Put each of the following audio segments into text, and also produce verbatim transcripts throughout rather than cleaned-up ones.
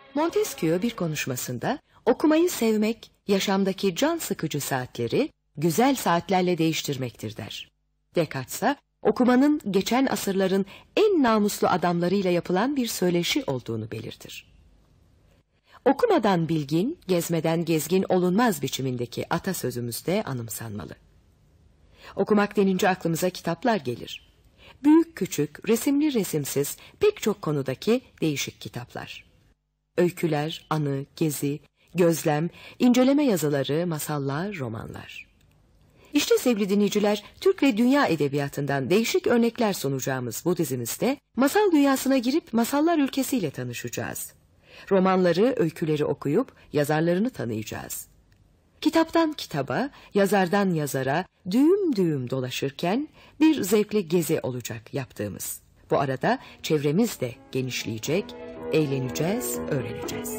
Montesquieu bir konuşmasında okumayı sevmek, yaşamdaki can sıkıcı saatleri güzel saatlerle değiştirmektir der. Descartes ise okumanın geçen asırların en namuslu adamlarıyla yapılan bir söyleşi olduğunu belirtir. Okumadan bilgin, gezmeden gezgin olunmaz biçimindeki atasözümüz de anımsanmalı. Okumak denince aklımıza kitaplar gelir. Büyük küçük, resimli resimsiz pek çok konudaki değişik kitaplar. Öyküler, anı, gezi, gözlem, inceleme yazıları, masallar, romanlar. İşte sevgili dinleyiciler, Türk ve dünya edebiyatından değişik örnekler sunacağımız bu dizimizde masal dünyasına girip masallar ülkesiyle tanışacağız. Romanları, öyküleri okuyup yazarlarını tanıyacağız. Kitaptan kitaba, yazardan yazara düğüm düğüm dolaşırken bir zevkli gezi olacak yaptığımız. Bu arada çevremiz de genişleyecek, eğleneceğiz, öğreneceğiz.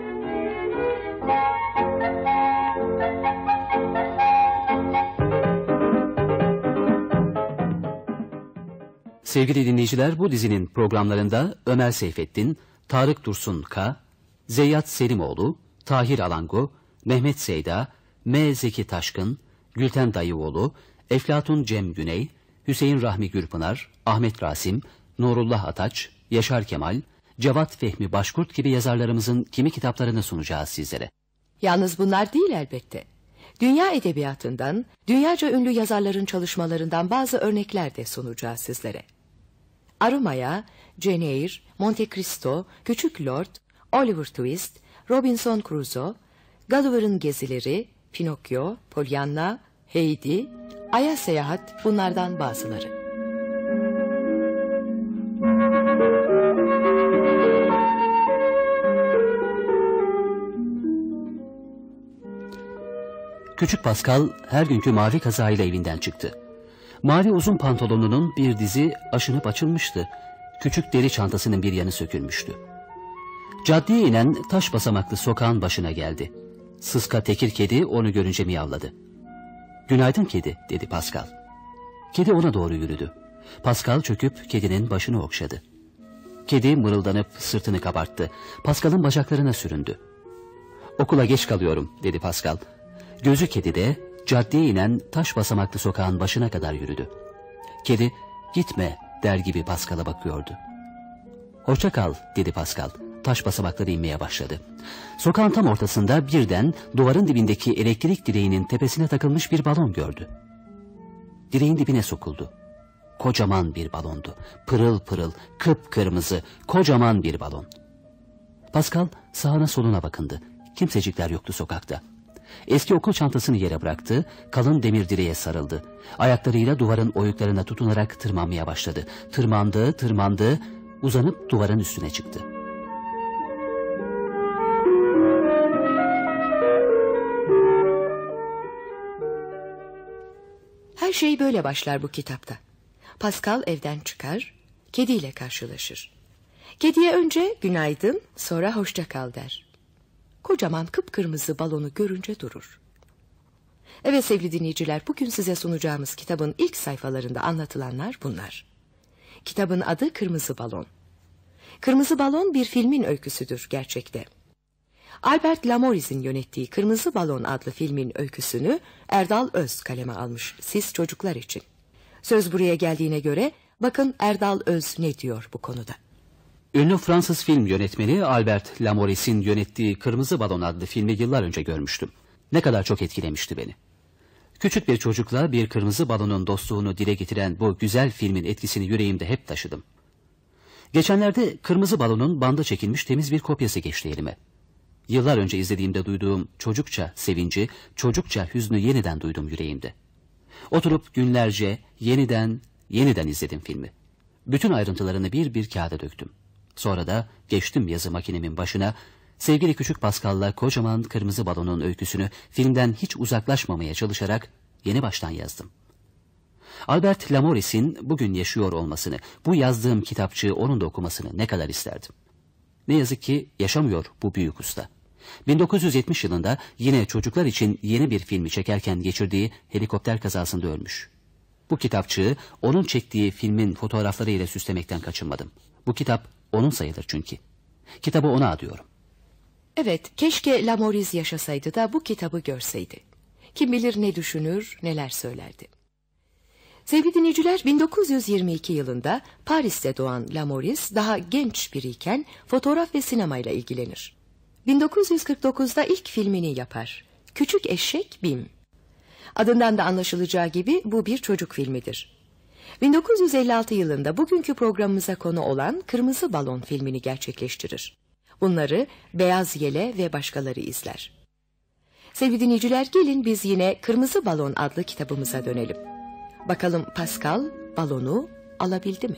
Sevgili dinleyiciler, bu dizinin programlarında Ömer Seyfettin, Tarık Dursun K, Zeyyat Selimoğlu, Tahir Alango, Mehmet Seyda, M. Zeki Taşkın, Gülten Dayıoğlu, Eflatun Cem Güney, Hüseyin Rahmi Gürpınar, Ahmet Rasim, Nurullah Ataç, Yaşar Kemal, Cevat Fehmi Başkurt gibi yazarlarımızın kimi kitaplarını sunacağız sizlere. Yalnız bunlar değil elbette. Dünya edebiyatından, dünyaca ünlü yazarların çalışmalarından bazı örnekler de sunacağız sizlere. Arumaya, Jane Eyre, Monte Cristo, Küçük Lord, Oliver Twist, Robinson Crusoe, Gulliver'ın Gezileri, Pinokyo, Pollyanna, Heidi, Ay'a Seyahat bunlardan bazıları. Küçük Pascal her günkü mavi kazağıyla evinden çıktı. Mavi uzun pantolonunun bir dizi aşınıp açılmıştı. Küçük deri çantasının bir yanı sökülmüştü. Caddeye inen taş basamaklı sokağın başına geldi. Sıska tekir kedi onu görünce miyavladı. "Günaydın kedi," dedi Pascal. Kedi ona doğru yürüdü. Pascal çöküp kedinin başını okşadı. Kedi mırıldanıp sırtını kabarttı. Pascal'ın bacaklarına süründü. "Okula geç kalıyorum," dedi Pascal. Gözü kedide caddeye inen taş basamaklı sokağın başına kadar yürüdü. Kedi "Gitme," der gibi Pascal'a bakıyordu. "Hoşça kal," dedi Pascal. Taş basamakları inmeye başladı. Sokağın tam ortasında birden duvarın dibindeki elektrik direğinin tepesine takılmış bir balon gördü. Direğin dibine sokuldu. Kocaman bir balondu. Pırıl pırıl, kıpkırmızı, kocaman bir balon. Pascal sağına soluna bakındı. Kimsecikler yoktu sokakta. Eski okul çantasını yere bıraktı, kalın demir direğe sarıldı. Ayaklarıyla duvarın oyuklarına tutunarak tırmanmaya başladı. Tırmandı, tırmandı, uzanıp duvarın üstüne çıktı. Her şey böyle başlar bu kitapta. Pascal evden çıkar, kediyle karşılaşır. Kediye önce günaydın, sonra hoşça kal der. Kocaman kıpkırmızı balonu görünce durur. Evet sevgili dinleyiciler, bugün size sunacağımız kitabın ilk sayfalarında anlatılanlar bunlar. Kitabın adı Kırmızı Balon. Kırmızı Balon bir filmin öyküsüdür gerçekte. Albert Lamoris'in yönettiği Kırmızı Balon adlı filmin öyküsünü Erdal Öz kaleme almış, siz çocuklar için. Söz buraya geldiğine göre bakın Erdal Öz ne diyor bu konuda. Ünlü Fransız film yönetmeni Albert Lamoris'in yönettiği Kırmızı Balon adlı filmi yıllar önce görmüştüm. Ne kadar çok etkilemişti beni. Küçük bir çocukla bir kırmızı balonun dostluğunu dile getiren bu güzel filmin etkisini yüreğimde hep taşıdım. Geçenlerde Kırmızı Balon'un banda çekilmiş temiz bir kopyası geçti elime. Yıllar önce izlediğimde duyduğum çocukça sevinci, çocukça hüznü yeniden duydum yüreğimde. Oturup günlerce yeniden, yeniden izledim filmi. Bütün ayrıntılarını bir bir kağıda döktüm. Sonra da geçtim yazı makinemin başına, sevgili Küçük Pascal'la Kocaman Kırmızı Balon'un öyküsünü filmden hiç uzaklaşmamaya çalışarak yeni baştan yazdım. Albert Lamoris'in bugün yaşıyor olmasını, bu yazdığım kitapçığı onun da okumasını ne kadar isterdim. Ne yazık ki yaşamıyor bu büyük usta. bin dokuz yüz yetmiş yılında yine çocuklar için yeni bir filmi çekerken geçirdiği helikopter kazasında ölmüş. Bu kitapçığı onun çektiği filmin fotoğraflarıyla süslemekten kaçınmadım. Bu kitap onun sayılır çünkü. Kitabı ona adıyorum. Evet, keşke Lamourise yaşasaydı da bu kitabı görseydi. Kim bilir ne düşünür, neler söylerdi. Sevgili dinleyiciler, bin dokuz yüz yirmi iki yılında Paris'te doğan Lamourise daha genç biriyken fotoğraf ve sinemayla ilgilenir. bin dokuz yüz kırk dokuzda ilk filmini yapar. Küçük Eşek Bim. Adından da anlaşılacağı gibi bu bir çocuk filmidir. bin dokuz yüz elli altı yılında bugünkü programımıza konu olan Kırmızı Balon filmini gerçekleştirir. Bunları Beyaz Yele ve başkaları izler. Sevgili dinleyiciler, gelin biz yine Kırmızı Balon adlı kitabımıza dönelim. Bakalım Pascal balonu alabildi mi?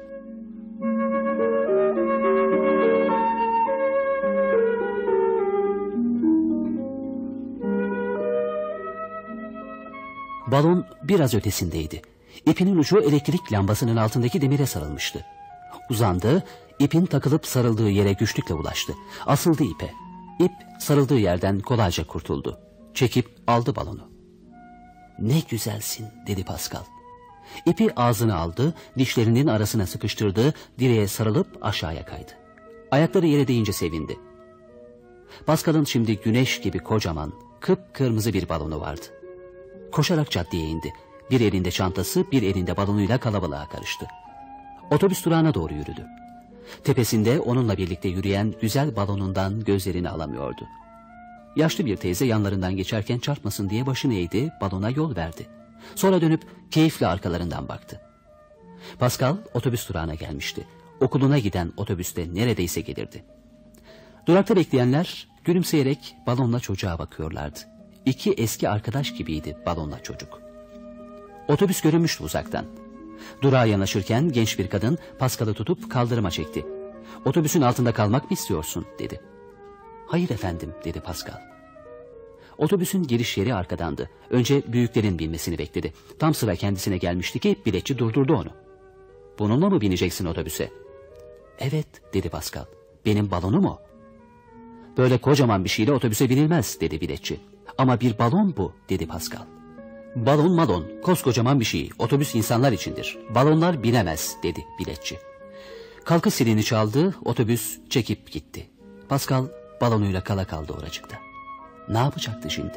Balon biraz ötesindeydi. İpinin ucu elektrik lambasının altındaki demire sarılmıştı. Uzandı, ipin takılıp sarıldığı yere güçlükle ulaştı. Asıldı ipe. İp sarıldığı yerden kolayca kurtuldu. Çekip aldı balonu. "Ne güzelsin," dedi Pascal. İpi ağzına aldı, dişlerinin arasına sıkıştırdı, direğe sarılıp aşağıya kaydı. Ayakları yere değince sevindi. Pascal'ın şimdi güneş gibi kocaman, kıpkırmızı bir balonu vardı. Koşarak caddeye indi. Bir elinde çantası, bir elinde balonuyla kalabalığa karıştı. Otobüs durağına doğru yürüdü. Tepesinde onunla birlikte yürüyen güzel balonundan gözlerini alamıyordu. Yaşlı bir teyze yanlarından geçerken çarpmasın diye başını eğdi, balona yol verdi. Sonra dönüp keyifle arkalarından baktı. Pascal otobüs durağına gelmişti. Okuluna giden otobüste neredeyse gelirdi. Durakta bekleyenler gülümseyerek balonla çocuğa bakıyorlardı. İki eski arkadaş gibiydi balonla çocuk. Otobüs görünmüştü uzaktan. Durağa yanaşırken genç bir kadın Pascal'ı tutup kaldırıma çekti. "Otobüsün altında kalmak mı istiyorsun?" dedi. "Hayır efendim," dedi Pascal. Otobüsün giriş yeri arkadandı. Önce büyüklerin binmesini bekledi. Tam sıra kendisine gelmişti ki biletçi durdurdu onu. "Bununla mı bineceksin otobüse?" "Evet," dedi Pascal. "Benim balonum o." "Böyle kocaman bir şeyle otobüse binilmez," dedi biletçi. "Ama bir balon bu," dedi Pascal. "Balon malon, koskocaman bir şey. Otobüs insanlar içindir. Balonlar binemez," dedi biletçi. Kalkış zilini çaldı, otobüs çekip gitti. Pascal balonuyla kala kaldı oracıkta. Ne yapacaktı şimdi?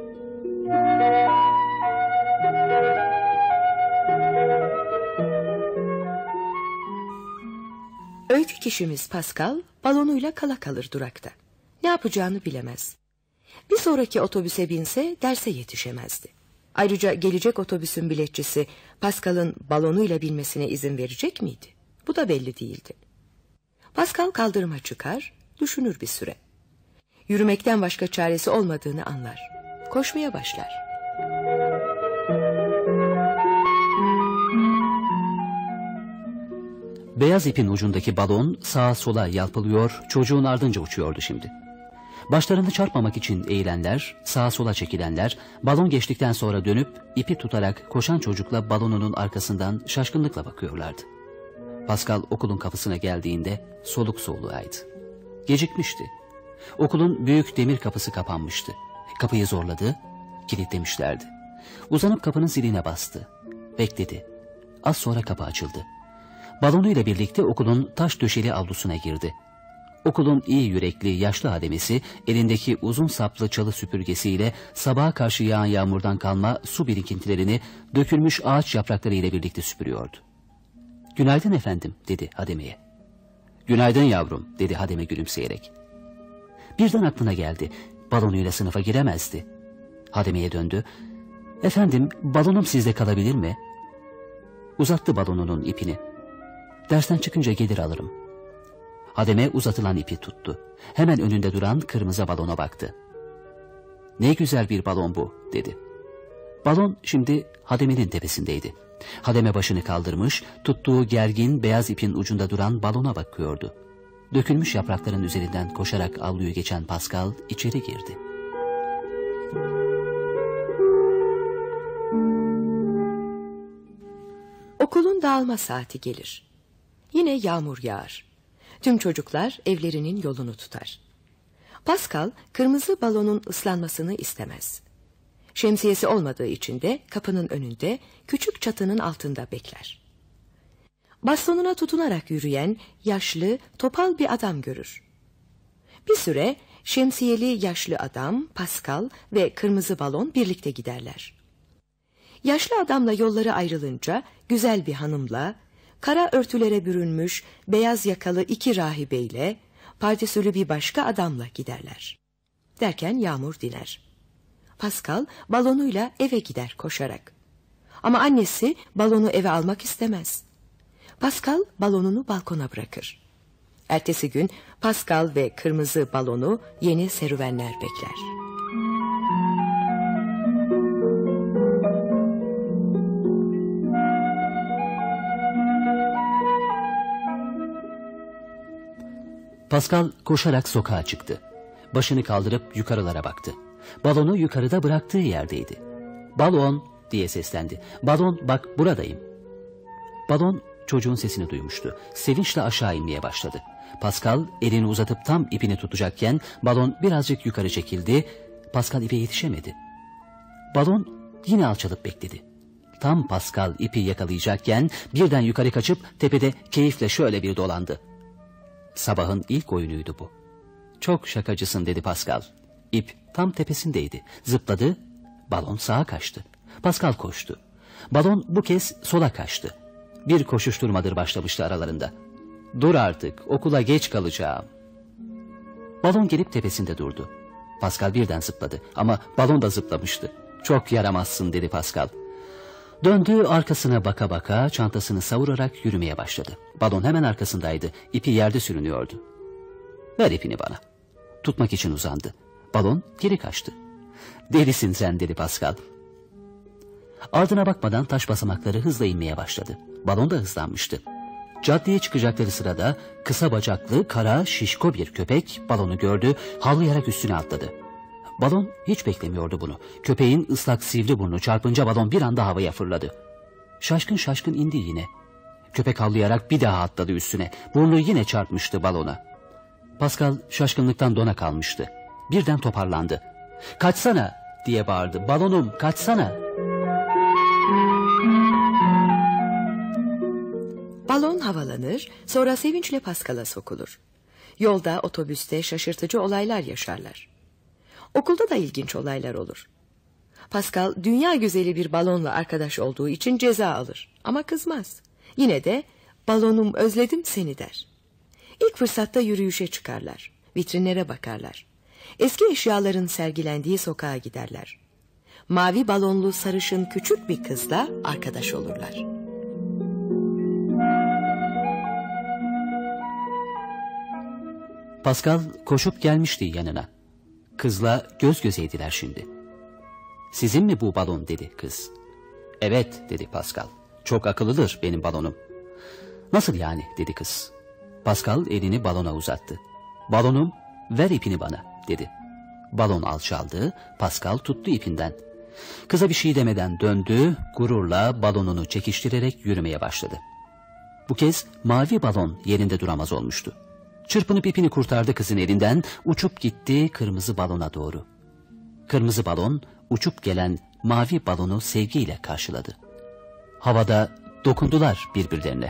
Öykü kişimiz Pascal balonuyla kala kalır durakta. Ne yapacağını bilemez. Bir sonraki otobüse binse derse yetişemezdi. Ayrıca gelecek otobüsün biletçisi Pascal'ın balonuyla binmesine izin verecek miydi? Bu da belli değildi. Pascal kaldırıma çıkar, düşünür bir süre. Yürümekten başka çaresi olmadığını anlar. Koşmaya başlar. Beyaz ipin ucundaki balon sağa sola yalpalıyor, çocuğun ardınca uçuyordu şimdi. Başlarını çarpmamak için eğilenler, sağa sola çekilenler, balon geçtikten sonra dönüp ipi tutarak koşan çocukla balonunun arkasından şaşkınlıkla bakıyorlardı. Pascal okulun kapısına geldiğinde soluk soluğaydı. Gecikmişti. Okulun büyük demir kapısı kapanmıştı. Kapıyı zorladı, kilitlemişlerdi. Uzanıp kapının ziline bastı. Bekledi. Az sonra kapı açıldı. Balonuyla birlikte okulun taş döşeli avlusuna girdi. Okulun iyi yürekli yaşlı hademesi elindeki uzun saplı çalı süpürgesiyle sabaha karşı yağan yağmurdan kalma su birikintilerini dökülmüş ağaç yaprakları ile birlikte süpürüyordu. "Günaydın efendim," dedi hademeye. "Günaydın yavrum," dedi hademe gülümseyerek. Birden aklına geldi. Balonuyla sınıfa giremezdi. Hademeye döndü. "Efendim, balonum sizde kalabilir mi?" Uzattı balonunun ipini. "Dersten çıkınca gelir alırım." Hademe uzatılan ipi tuttu. Hemen önünde duran kırmızı balona baktı. "Ne güzel bir balon bu," dedi. Balon şimdi hademenin tepesindeydi. Hademe başını kaldırmış, tuttuğu gergin beyaz ipin ucunda duran balona bakıyordu. Dökülmüş yaprakların üzerinden koşarak avluyu geçen Pascal içeri girdi. Okulun dağılma saati gelir. Yine yağmur yağar. Tüm çocuklar evlerinin yolunu tutar. Pascal kırmızı balonun ıslanmasını istemez. Şemsiyesi olmadığı için de kapının önünde küçük çatının altında bekler. Bastonuna tutunarak yürüyen yaşlı, topal bir adam görür. Bir süre şemsiyeli yaşlı adam, Pascal ve kırmızı balon birlikte giderler. Yaşlı adamla yolları ayrılınca güzel bir hanımla, kara örtülere bürünmüş beyaz yakalı iki rahibeyle, pardesülü bir başka adamla giderler. Derken yağmur diner. Pascal balonuyla eve gider koşarak. Ama annesi balonu eve almak istemez. Pascal balonunu balkona bırakır. Ertesi gün Pascal ve kırmızı balonu yeni serüvenler bekler. Pascal koşarak sokağa çıktı. Başını kaldırıp yukarılara baktı. Balonu yukarıda bıraktığı yerdeydi. "Balon!" diye seslendi. "Balon, bak buradayım." Balon çocuğun sesini duymuştu. Sevinçle aşağı inmeye başladı. Pascal elini uzatıp tam ipini tutacakken balon birazcık yukarı çekildi. Pascal ipe yetişemedi. Balon yine alçalıp bekledi. Tam Pascal ipi yakalayacakken birden yukarı kaçıp tepede keyifle şöyle bir dolandı. Sabahın ilk oyunuydu bu. "Çok şakacısın," dedi Pascal. İp tam tepesindeydi. Zıpladı, balon sağa kaçtı. Pascal koştu. Balon bu kez sola kaçtı. Bir koşuşturmadır başlamıştı aralarında. "Dur artık, okula geç kalacağım." Balon gelip tepesinde durdu. Pascal birden zıpladı ama balon da zıplamıştı. "Çok yaramazsın," dedi Pascal. Döndü, arkasına baka baka çantasını savurarak yürümeye başladı. Balon hemen arkasındaydı. İpi yerde sürünüyordu. "Ver ipini bana." Tutmak için uzandı. Balon geri kaçtı. "Delisin sen," dedi Pascal. Ardına bakmadan taş basamakları hızla inmeye başladı. Balon da hızlanmıştı. Caddeye çıkacakları sırada kısa bacaklı, kara, şişko bir köpek balonu gördü, havlayarak üstüne atladı. Balon hiç beklemiyordu bunu. Köpeğin ıslak sivri burnu çarpınca balon bir anda havaya fırladı. Şaşkın şaşkın indi yine. Köpek havlayarak bir daha atladı üstüne. Burnu yine çarpmıştı balona. Pascal şaşkınlıktan dona kalmıştı. Birden toparlandı. "Kaçsana!" diye bağırdı. "Balonum, kaçsana!" Balon havalanır, sonra sevinçle Pascal'a sokulur. Yolda, otobüste şaşırtıcı olaylar yaşarlar. Okulda da ilginç olaylar olur. Pascal dünya güzeli bir balonla arkadaş olduğu için ceza alır ama kızmaz. Yine de "Balonum, özledim seni," der. İlk fırsatta yürüyüşe çıkarlar, vitrinlere bakarlar. Eski eşyaların sergilendiği sokağa giderler. Mavi balonlu sarışın küçük bir kızla arkadaş olurlar. Pascal koşup gelmişti yanına. Kızla göz gözeydiler şimdi. "Sizin mi bu balon?" dedi kız. "Evet," dedi Pascal. "Çok akıllıdır benim balonum." "Nasıl yani?" dedi kız. Pascal elini balona uzattı. "Balonum, ver ipini bana," dedi. Balon alçaldı, Pascal tuttu ipinden. Kıza bir şey demeden döndü, gururla balonunu çekiştirerek yürümeye başladı. Bu kez mavi balon yerinde duramaz olmuştu. Çırpınıp ipini kurtardı kızın elinden, uçup gitti kırmızı balona doğru. Kırmızı balon uçup gelen mavi balonu sevgiyle karşıladı. Havada dokundular birbirlerine.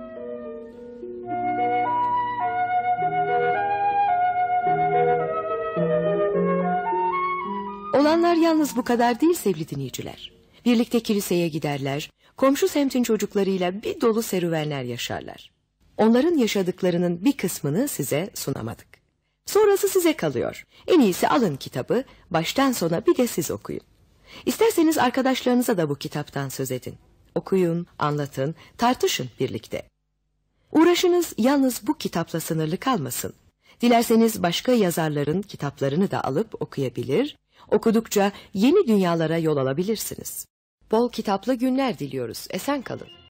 Olanlar yalnız bu kadar değil sevgili dinleyiciler. Birlikte kiliseye giderler, komşu semtin çocuklarıyla bir dolu serüvenler yaşarlar. Onların yaşadıklarının bir kısmını size sunamadık. Sonrası size kalıyor. En iyisi alın kitabı, baştan sona bir de siz okuyun. İsterseniz arkadaşlarınıza da bu kitaptan söz edin. Okuyun, anlatın, tartışın birlikte. Uğraşınız yalnız bu kitapla sınırlı kalmasın. Dilerseniz başka yazarların kitaplarını da alıp okuyabilir, okudukça yeni dünyalara yol alabilirsiniz. Bol kitaplı günler diliyoruz. Esen kalın.